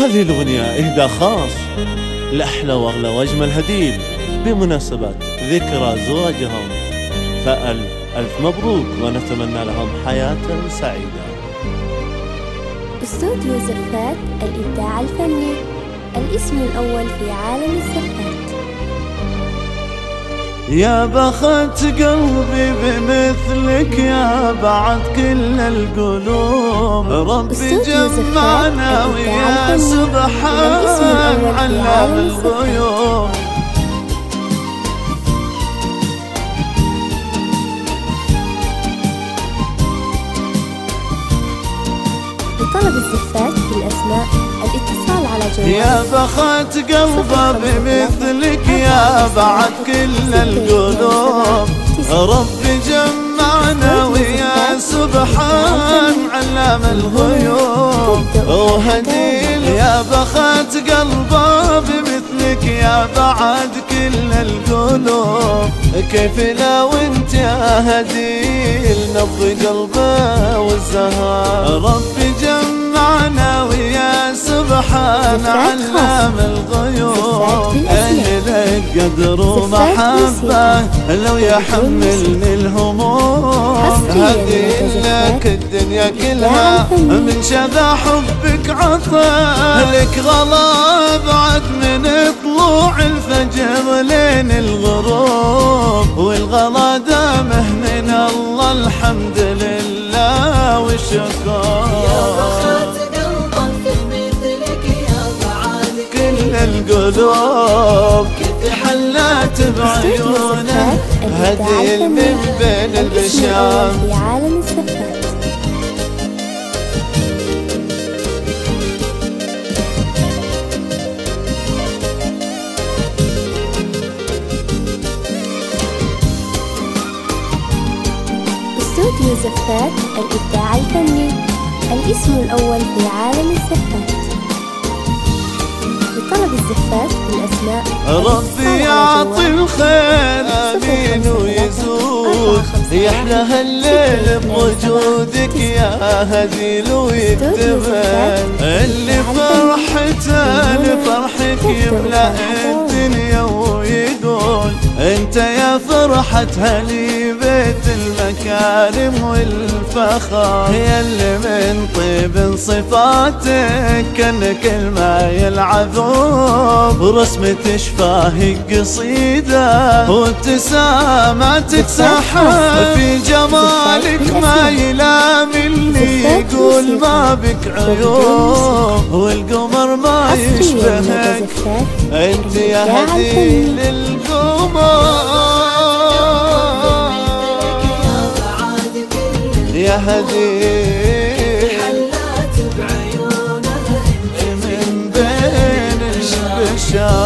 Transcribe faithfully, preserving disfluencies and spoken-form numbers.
هذه الأغنية إهداء خاص لأحلى وأغلى وأجمل هديل بمناسبة ذكرى زواجهم، فألف ألف مبروك ونتمنى لهم حياة سعيدة. استوديو زفات الإبداع الفني، الاسم الأول في عالم الزفات. يا بخت قلبي بمثلك يا بعد كل القلوب، ربي جمعنا ويا سبحان علام الغيوب. لطلب الزفات بالأسماء الاتصال على جوال يا بخت قلبه بمثلك يا بعد كل القلوب، ربي جمعنا ويا سبحان علام الغيوب. وهديل يا بخت قلبه بمثلك يا بعد كل القلوب، كيف لو انت يا هديل نبض قلبه والزهر. ربي جمعنا ويا سبحان علام الغيوب، اللي لك قدر ومحبة لو يحملني الهموم. هدي لك الدنيا كلها من شذا حبك عطا، لك غلا بعد من طلوع الفجر لين الغروب، والغلا دامه من الله الحمد لله والشكر. يا بخت قلبك مثلك يا بعد كل القلوب، كيف حلات بعيونه هديل من بين البشر في عالم الزفات. استوديو زفات الإبداع الفني، الاسم الأول في عالم الزفات. لطلب الزفات بالأسماء ربي يعطي الخير آمين ويزود، يحلى هالليل بوجودك يا هديل ويكتمل، اللي فرحته لفرحك يملأ الدنيا ويقول انت يا فرحة هلي بيت المكارم والفخر. يا اللي من طيب صفاتك كأنك الماء العذوب، ورسمة شفاهك قصيدة وابتساماتك سحر. في جمالك ما يلام اللي يقول ما بك عيوب، والقمر ما يشبهك انت يا هديل القمر. يا هديل حلات بعيونها من بين البشر.